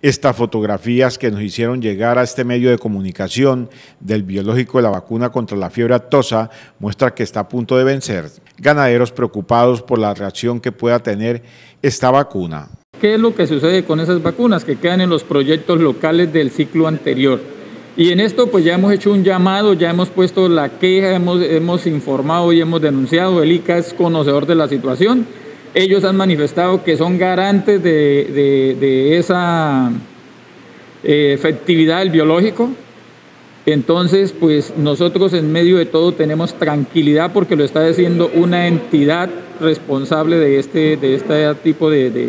Estas fotografías que nos hicieron llegar a este medio de comunicación del biológico de la vacuna contra la fiebre aftosa muestra que está a punto de vencer. Ganaderos preocupados por la reacción que pueda tener esta vacuna. ¿Qué es lo que sucede con esas vacunas que quedan en los proyectos locales del ciclo anterior? Y en esto pues ya hemos hecho un llamado, ya hemos puesto la queja, hemos informado y hemos denunciado. El ICA es conocedor de la situación. Ellos han manifestado que son garantes de esa efectividad del biológico. Entonces, pues nosotros en medio de todo tenemos tranquilidad porque lo está haciendo una entidad responsable de este tipo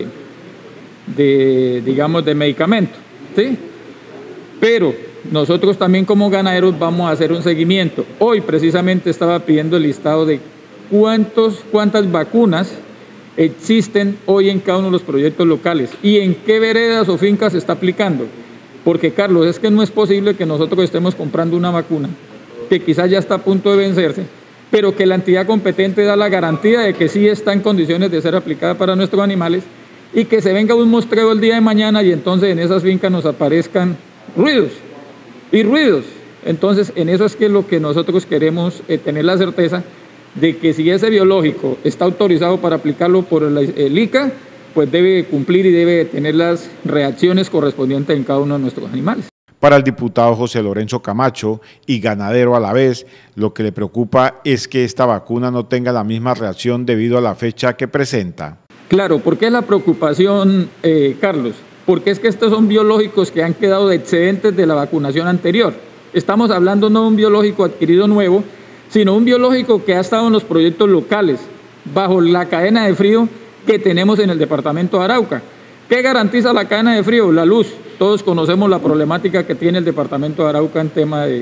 digamos, de medicamento, ¿sí? Pero nosotros también como ganaderos vamos a hacer un seguimiento. Hoy precisamente estaba pidiendo el listado de cuántas vacunas existen hoy en cada uno de los proyectos locales y en qué veredas o fincas se está aplicando. Porque, Carlos, es que no es posible que nosotros estemos comprando una vacuna que quizás ya está a punto de vencerse, pero que la entidad competente da la garantía de que sí está en condiciones de ser aplicada para nuestros animales y que se venga un muestreo el día de mañana y entonces en esas fincas nos aparezcan ruidos y ruidos. Entonces, en eso es que lo que nosotros queremos tener la certeza de que si ese biológico está autorizado para aplicarlo por el ICA, pues debe cumplir y debe tener las reacciones correspondientes en cada uno de nuestros animales. Para el diputado José Lorenzo Camacho y ganadero a la vez, lo que le preocupa es que esta vacuna no tenga la misma reacción debido a la fecha que presenta. Claro, ¿por qué la preocupación, Carlos? Porque es que estos son biológicos que han quedado de excedentes de la vacunación anterior. Estamos hablando no de un biológico adquirido nuevo, sino un biológico que ha estado en los proyectos locales, bajo la cadena de frío que tenemos en el departamento de Arauca. ¿Qué garantiza la cadena de frío? La luz. Todos conocemos la problemática que tiene el departamento de Arauca en tema de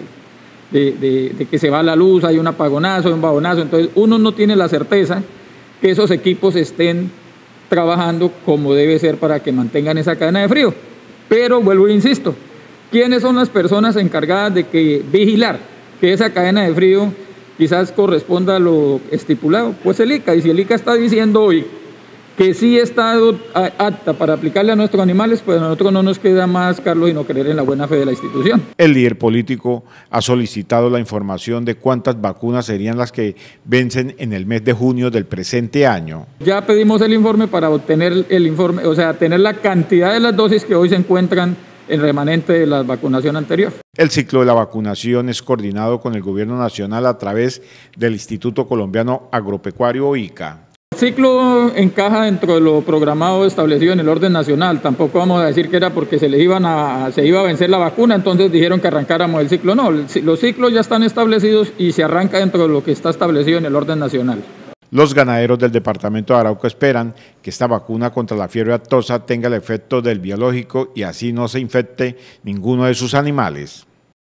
que se va la luz, hay un apagonazo, hay un bajonazo. Entonces uno no tiene la certeza que esos equipos estén trabajando como debe ser para que mantengan esa cadena de frío. Pero vuelvo e insisto, ¿quiénes son las personas encargadas de vigilar que esa cadena de frío quizás corresponda a lo estipulado? Pues el ICA. Y si el ICA está diciendo hoy que sí está apta para aplicarle a nuestros animales, pues a nosotros no nos queda más, Carlos, sino creer en la buena fe de la institución. El líder político ha solicitado la información de cuántas vacunas serían las que vencen en el mes de junio del presente año. Ya pedimos el informe para obtener el informe, o sea, tener la cantidad de las dosis que hoy se encuentran en remanente de la vacunación anterior. El ciclo de la vacunación es coordinado con el Gobierno Nacional a través del Instituto Colombiano Agropecuario ICA. El ciclo encaja dentro de lo programado establecido en el orden nacional. Tampoco vamos a decir que era porque se iba a vencer la vacuna, entonces dijeron que arrancáramos el ciclo. No, los ciclos ya están establecidos y se arranca dentro de lo que está establecido en el orden nacional. Los ganaderos del departamento de Arauca esperan que esta vacuna contra la fiebre aftosa tenga el efecto del biológico y así no se infecte ninguno de sus animales.